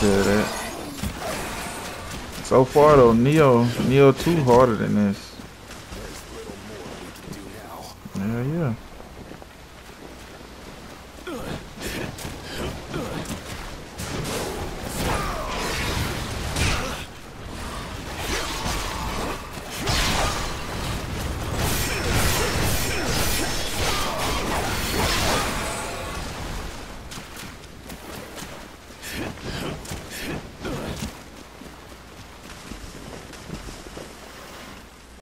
feel that. So far though, Neo 2 harder than this. Yeah, yeah.